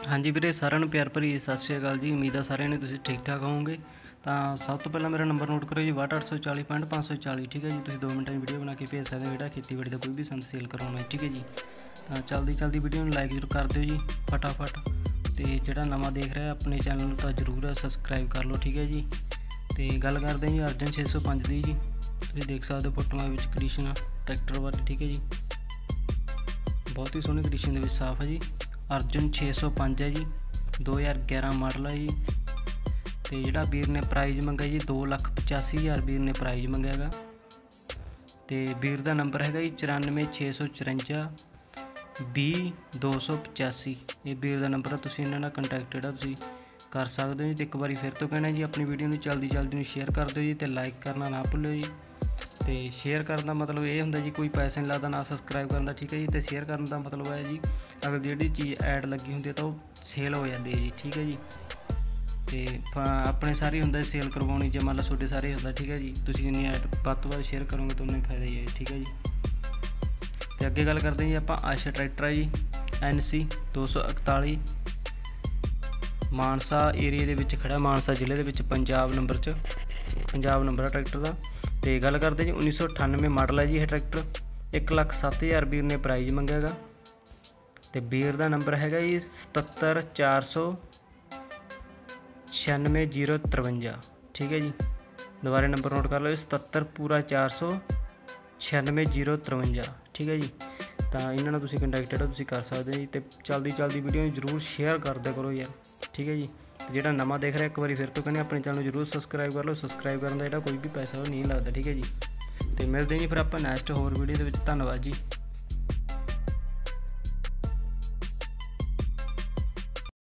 हाँ जी वीरे, साਰਿਆਂ ਨੂੰ ਪਿਆਰ ਭਰੀ ਸਤਿ ਸ਼੍ਰੀ ਅਕਾਲ ਜੀ। ਉਮੀਦ ਆ ਸਾਰਿਆਂ ਨੇ ਤੁਸੀਂ ਠੀਕ ਠਾਕ ਹੋਵੋਗੇ। ਤਾਂ ਸਭ ਤੋਂ ਪਹਿਲਾਂ ਮੇਰਾ ਨੰਬਰ ਨੋਟ ਕਰੋ ਜੀ 6284.540। ਠੀਕ ਹੈ ਜੀ, ਤੁਸੀਂ 2 ਮਿੰਟਾਂ ਦੀ ਵੀਡੀਓ ਬਣਾ ਕੇ ਭੇਜ ਸਕਦੇ ਹੋ ਜਿਹੜਾ ਖੇਤੀਬਾੜੀ ਦਾ ਕੋਈ ਵੀ ਸੰਦ ਸੇਲ ਕਰਵਾਉਣਾ ਹੈ। ਠੀਕ ਹੈ ਜੀ, ਤਾਂ ਚਲਦੀ ਵੀਡੀਓ ਨੂੰ ਲਾਈਕ ਜ਼ਰੂਰ ਕਰ ਦਿਓ ਜੀ ਫਟਾਫਟ। ਤੇ ਜਿਹੜਾ ਨਵਾਂ ਦੇਖ ਰਿਹਾ ਆਪਣੇ ਚੈਨਲ ਨੂੰ ਤਾਂ ਜ਼ਰੂਰ ਸਬਸਕ੍ਰਾਈਬ ਕਰ ਲਓ। ਠੀਕ ਹੈ ਜੀ, ਤੇ ਗੱਲ ਕਰਦੇ ਹਾਂ ਜੀ ਅਰਜਨ 605 ਦੀ ਜੀ। ਤੁਸੀਂ ਦੇਖ ਸਕਦੇ ਹੋ ਫੋਟੋਆਂ ਵਿੱਚ ਕੰਡੀਸ਼ਨ ਟਰੈਕਟਰ ਵਾਲੀ। ਠੀਕ ਹੈ ਜੀ, ਬਹੁਤ ਹੀ ਸੋਹਣੀ ਕੰਡੀਸ਼ਨ ਦੇ ਵਿੱਚ ਸਾਫ਼ ਹੈ ਜੀ। ਅਰਜਨ 605 है जी, 2011 मॉडल है जी। तो जोड़ा वीर ने प्राइज़ मंगा जी 2,85,000 वीर ने प्राइज़ मंगया है। तो वीर का नंबर है जी 94,654 20,285। ये वीर का नंबर है, तुसीं इन्हां नाल कंटैक्ट जोड़ा कर सकते हो जी। तो एक बार फिर तो कहना जी अपनी वीडियो में जल्दी शेयर कर दो जी, तो लाइक करना ना भुल्लो जी। तो शेयर करने का मतलब ये होंगे जी कोई पैसा नहीं लगता, ना सबसक्राइब करना। ठीक है जी, तो शेयर करने का मतलब है जी अगर जी चीज़ ऐड लगी होंगी तो सेल हो जाती है जी। ठीक है जी, तो अपने सारे होंगे सेल करवानी जो मान लो छोटे सारे होंगे। ठीक है जी, तुम जिन्नी ऐड ਵੱਧ ਤੋਂ ਵੱਧ शेयर करोगे तो उन्ना फायदा ही है। ठीक है जी, तो अगे गल करते हैं जी आप आशा ट्रैक्टर है जी NC 241 मानसा एरिए के खड़ा, मानसा जिले के पंजाब नंबर है ट्रैक्टर का। तो गल करते जी 1998 मॉडल है जी। यह ट्रैक्टर 1,07,000 वीर ने प्राइज़ मंगेगा। तो वीर का नंबर है जी 77,496,053। ठीक है जी, दोबारा नंबर नोट कर लो 77 पूरा 496,053। ठीक है जी, तो इन्होंने तुम कंटैक्ट जोड़ा कर सकते जी। तो चलदी वीडियो जरूर शेयर कर दिया करो यार। ठीक है जी, ਜਿਹੜਾ ਨਵਾਂ देख रहा एक बार फिर तो कहने अपने चैनल जरूर सबसक्राइब कर लो। सबसक्राइब करने का कोई भी पैसा नहीं लगता। ठीक है जी, तो मिलते हैं जी फिर आप नैक्सट होर वीडियो के। धन्यवाद जी।